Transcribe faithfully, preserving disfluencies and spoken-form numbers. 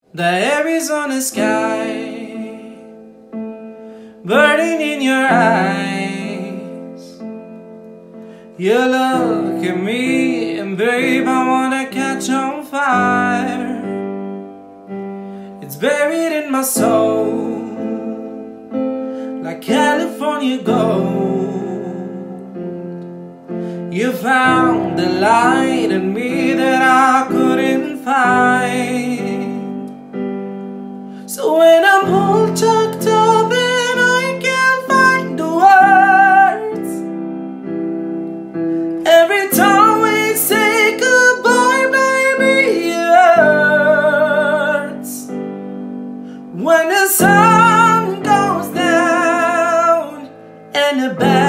The Arizona sky burning in your eyes. You look at me and babe, I wanna catch on fire. It's buried in my soul like California gold. You found the light in me that I couldn't find. So when I'm all chucked up and I can't find the words, every time we say goodbye, baby, it hurts. When the sun goes down and the bad